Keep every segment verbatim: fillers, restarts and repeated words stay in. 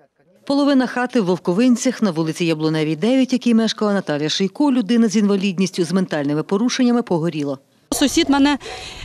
Половина хати в Вовковинцях на вулиці Яблуневій, дев'ять, якій мешкала Наталія Шийко, людина з інвалідністю, з ментальними порушеннями, погоріла. Сусід мене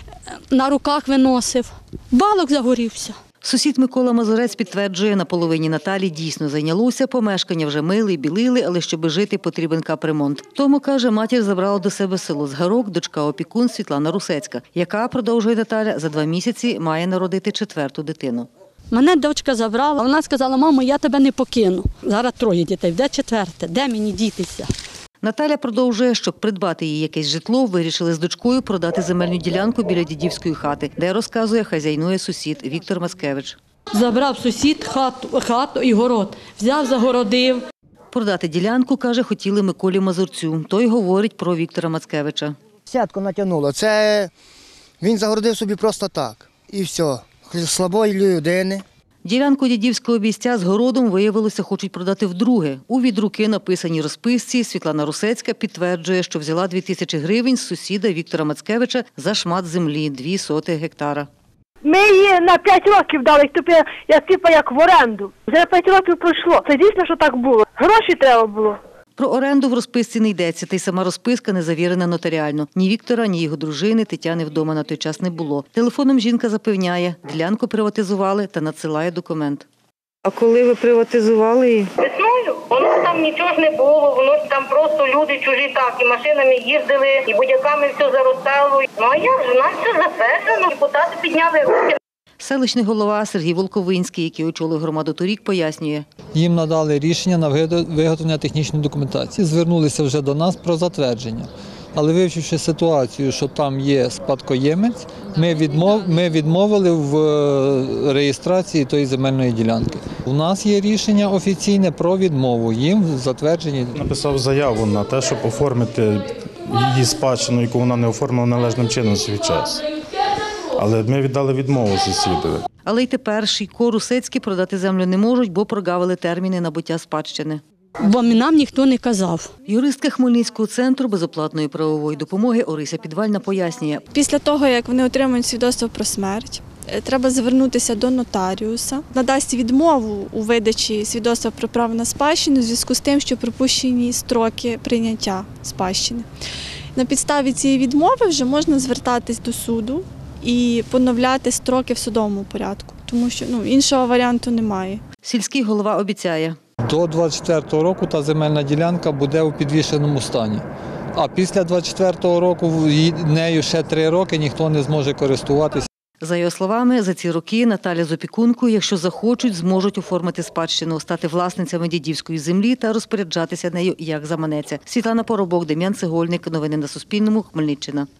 на руках виносив, балок загорівся. Сусід Микола Мазурець підтверджує, на половині Наталі дійсно зайнялося, помешкання вже мили, білили, але щоб жити, потрібен капремонт. Тому, каже, матір забрала до себе село Згарок, дочка-опікун Світлана Русецька, яка, продовжує Наталя, за два місяці має народити четверту дитину. Мене дочка забрала, вона сказала: мамо, я тебе не покину. Зараз троє дітей, де четверте, де мені дітися? Наталя продовжує, щоб придбати їй якесь житло, вирішили з дочкою продати земельну ділянку біля дідівської хати, де, розказує, хазяйнує сусід Віктор Мацкевич. Забрав сусід хату, хату і город, взяв, загородив. Продати ділянку, каже, хотіли Миколі Мазурцю. Той говорить про Віктора Мацкевича. Сятку натягнуло. Це він загородив собі просто так. І все. Слабої людини. Ділянку дідівського обійстя з городом, виявилося, хочуть продати вдруге. У від руки написаній розписці Світлана Русецька підтверджує, що взяла дві тисячі гривень з сусіда Віктора Мацкевича за шмат землі – дві сотих гектара. Ми її на п'ять років дали, як, типу, як в оренду. Вже п'ять років пройшло. Це дійсно, що так було. Гроші треба було. Про оренду в розписці не йдеться, та й сама розписка не завірена нотаріально. Ні Віктора, ні його дружини Тетяни вдома на той час не було. Телефоном жінка запевняє, ділянку приватизували та надсилає документ. А коли ви приватизували її? Весною. Воно там нічого ж не було, воно там просто люди чужі так, і машинами їздили, і будь-яками все заростало. Ну а як ж, у нас все затверджено, депутати підняли руки. Селищний голова Сергій Волковинський, який очолив громаду торік, пояснює. Їм надали рішення на виготовлення технічної документації. Звернулися вже до нас про затвердження. Але вивчивши ситуацію, що там є спадкоємець, ми, відмов, ми відмовили в реєстрації тої земельної ділянки. У нас є рішення офіційне про відмову їм в затвердженні. Написав заяву на те, щоб оформити її спадщину, яку вона не оформила належним чином в свій час. Але ми віддали відмову сусідові. Але й тепер Шийко, Русецькі продати землю не можуть, бо прогавили терміни набуття спадщини. Бо нам ніхто не казав. Юристка Хмельницького центру безоплатної правової допомоги Орися Підвальна пояснює. Після того, як вони отримують свідоцтво про смерть, треба звернутися до нотаріуса. Надасть відмову у видачі свідоцтва про право на спадщину у зв'язку з тим, що пропущені строки прийняття спадщини. На підставі цієї відмови вже можна звертатись до суду і поновляти строки в судовому порядку, тому що ну, іншого варіанту немає. Сільський голова обіцяє. До двадцять четвертого року та земельна ділянка буде у підвішеному стані. А після двадцять четвертого року нею ще три роки ніхто не зможе користуватися. За його словами, за ці роки Наталя з опікункою, якщо захочуть, зможуть оформити спадщину, стати власницями дідівської землі та розпоряджатися нею, як заманеться. Світлана Поробок, Дем'ян Цегольник. Новини на Суспільному. Хмельниччина.